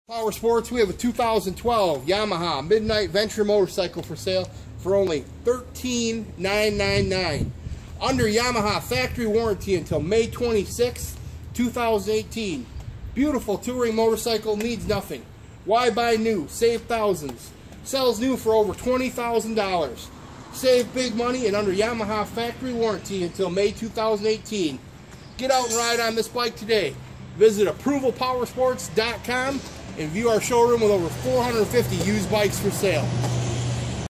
Power Sports, we have a 2012 Yamaha Midnight Venture motorcycle for sale for only $13,999. Under Yamaha factory warranty until May 26, 2018. Beautiful touring motorcycle, needs nothing. Why buy new? Save thousands. Sells new for over $20,000. Save big money and under Yamaha factory warranty until May 2018. Get out and ride on this bike today. Visit ApprovalPowersports.com and view our showroom with over 450 used bikes for sale.